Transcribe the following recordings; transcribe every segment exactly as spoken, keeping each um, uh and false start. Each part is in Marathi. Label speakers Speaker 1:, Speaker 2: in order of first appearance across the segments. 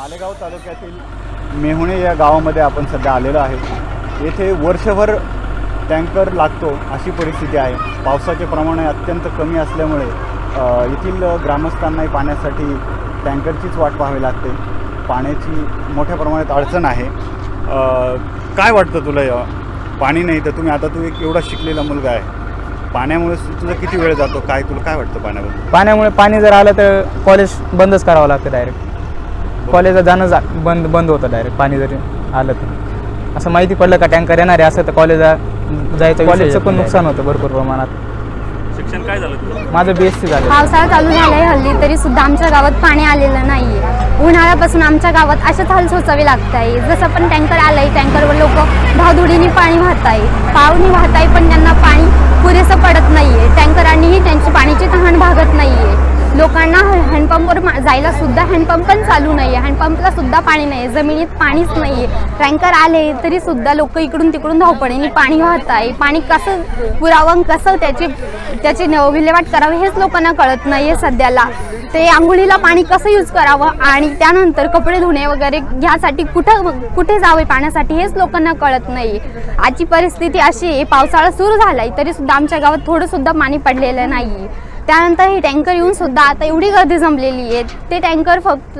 Speaker 1: मालेगाव तालुक्यातील मेहुणे या गावामध्ये आपण सध्या आलेलो आहे। येथे वर्षभर टँकर लागतो अशी परिस्थिती आहे। पावसाचे प्रमाण अत्यंत कमी असल्यामुळे येथील ग्रामस्थांनाही पाण्यासाठी टँकरचीच वाट पाहावी लागते। पाण्याची मोठ्या प्रमाणात अडचण आहे। काय वाटतं तुला, पाणी नाही तर तुम्ही आता तू एक एवढा शिकलेला मुलगा आहे, पाण्यामुळे तुझा किती वेळ जातो, काय तुला काय वाटतं पाण्याबद्दल?
Speaker 2: पाण्यामुळे पाणी जर आलं तर कॉलेज बंदच करावं लागतं, डायरेक्ट कॉलेजला जाणं जा बंद बंद होतं डायरेक्ट पाणी जरी आलं तर। असं माहिती पडलं का टँकर येणार आहे असं तर कॉलेजला जायचं, कॉलेजचं पण नुकसान होतं भरपूर प्रमाणात।
Speaker 3: शिक्षण काय झालं तुझं?
Speaker 2: माझं बी एस सी झालं।
Speaker 4: पावसाळा चालू झालाय हल्ली तरी सुद्धा आमच्या गावात पाणी आलेलं नाहीये। उन्हाळ्यापासून आमच्या गावात अशाच हाल सोसावे लागत आहे। जसं पण टँकर आलंय, टँकरवर लोक धावधुडीने पाणी वाहत आहे, पावनी वाहत आहे, पण त्यांना पाणी पुरेसं पडत नाहीये। टँकरांनीही त्यांची पाण्याची तहान भागत नाहीये। लोकांना हँडपंपवर जायला सुद्धा हँडपंप पण चालू नाहीये, हँडपंपला सुद्धा पाणी नाही, जमिनीत पाणीच नाहीये। टँकर आले तरी सुद्धा लोक इकडून तिकडून धावपळीने पाणी वाहत आहे। पाणी कसं पुरावं, कसं त्याची त्याची विल्हेवाट करावी हेच लोकांना कळत नाहीये सध्याला। ते आंघोळीला पाणी कसं यूज करावं आणि त्यानंतर कपडे धुणे वगैरे ह्यासाठी कुठं कुठे जावे पाण्यासाठी हेच लोकांना कळत नाही। आजची परिस्थिती अशी आहे, पावसाळा सुरू झालाय तरी सुद्धा आमच्या गावात थोडं सुद्धा पाणी पडलेलं नाही। त्यानंतर हे टँकर येऊन सुद्धा आता एवढी गर्दी जमलेली आहे, ते टँकर फक्त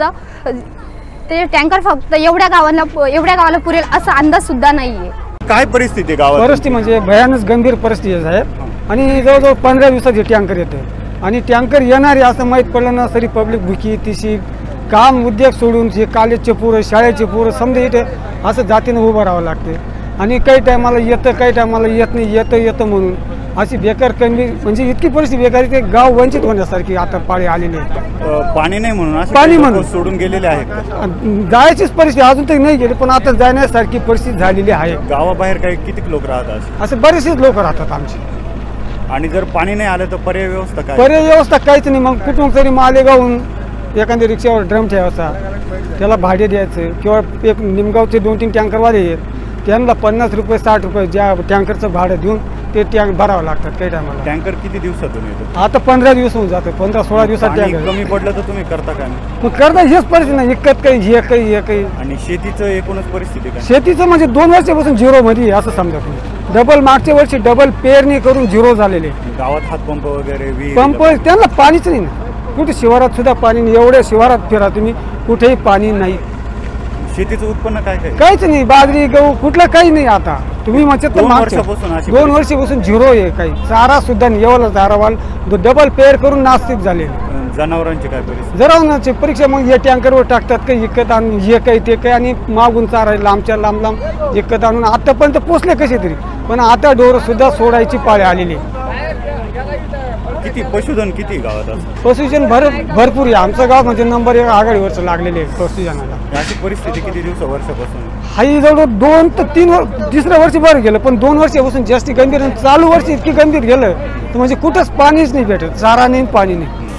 Speaker 4: ते टँकर फक्त एवढ्या गावाला एवढ्या गावाला पुरेल असा अंदाज सुद्धा नाहीये।
Speaker 1: काय परिस्थिती गावात?
Speaker 5: परिस्थिती म्हणजे भयानक गंभीर परिस्थिती आहे साहेब। आणि जवळजवळ पंधरा दिवसात हे टँकर येते आणि टँकर येणार आहे असं माहीत पडलं ना तरी पब्लिक भुकी तिशी काम उद्योग सोडून हे कॉलेजचे पोरं शाळेचे पोरं समजा इथे असं जातीनं उभं राहावं लागते। आणि काही टायमाला येतं काही टायमाला येत नाही, येतं येतं म्हणून अशी बेकार कमी म्हणजे इतकी परिस्थिती बेकार, ते गाव वंचित होण्यासारखी आता पाळी आलेली आहे।
Speaker 1: पाणी नाही म्हणून
Speaker 5: पाणी म्हणून
Speaker 1: सोडून गेलेले आहेत।
Speaker 5: जायचीच परिस्थिती अजून तरी नाही गेली, पण आता जाण्यासारखी परिस्थिती झालेली आहे।
Speaker 1: गावाबाहेर काही किती लोक राहतात?
Speaker 5: असे बरेचसेच लोक राहतात आमचे।
Speaker 1: आणि जर पाणी नाही आलं तर पर्याय व्यवस्था काय?
Speaker 5: पर्याय व्यवस्था काहीच नाही। मग कुठून तरी मालेगावहून एखाद्या रिक्षावर ड्रम ठेवायचा, त्याला भाडे द्यायचं, किंवा एक निमगावचे दोन तीन टँकरवाले आहेत त्यांना पन्नास रुपये साठ रुपये ज्या टँकरचं भाडं देऊन ते टँक भरावं लागतात काही टायमाला।
Speaker 1: टँकर किती दिवसातून येतो?
Speaker 5: आता पंधरा दिवस होऊन जातं, पंधरा सोळा दिवसात टँकर
Speaker 1: कमी पडलं तर तुम्ही करता काय?
Speaker 5: मग करता हेच परिस्थिती नाही, इकत काही हे काही हे काही।
Speaker 1: आणि शेतीचं एकूणच परिस्थिती काय?
Speaker 5: शेतीचं म्हणजे दोन वर्षापासून झिरो मध्ये असं समजा तुम्ही। डबल मागच्या वर्षी डबल पेरणी करून झिरो झालेले।
Speaker 1: गावात हातपंप वगैरे विहीर
Speaker 5: पंप त्यांना पाणीच नाही ना, कुठे शिवारात सुद्धा पाणी नाही। एवढ्या शिवारात फिरा तुम्ही कुठेही पाणी नाही।
Speaker 1: शेतीचं उत्पन्न काय काय?
Speaker 5: काहीच नाही, बाजरी गहू कुठलं काही नाही। आता तुम्ही म्हणतात
Speaker 1: दोन वर्षापासून अशी
Speaker 5: दोन वर्षापासून झिरो आहे, काही चारा सुद्धा नाही। एवढा चारावाल डबल पेअर करून नास्तिक झाले।
Speaker 1: जनावरांची काय परिस्थिती?
Speaker 5: जनावरांची परीक्षा मग हे टँकरवर टाकतात, काही विकत आणून हे काही ते काही, आणि मागून चारा लांबच्या लांब लांब विकत आणून आतापर्यंत पोचले कसे तरी, पण आता ढोर सुद्धा सोडायची पाळी आलेली।
Speaker 1: किती पशुधन किती गावात असतं?
Speaker 5: पशुधन भर भरपूर आहे। आमचं गाव म्हणजे नंबर एक आघाडीवरचं लागलेले आहे पशुधनाला।
Speaker 1: अशी परिस्थिती किती दिवस वर्षापासून?
Speaker 5: हाई जवळ दोन तर तीन वर्ष तिसऱ्या वर्षी बरं गेलं, पण दोन वर्षापासून जास्ती गंभीर, चालू वर्षी इतकी गंभीर गेलं तर म्हणजे कुठंच पाणीच नाही भेटत, चारा नाही पाणी नाही।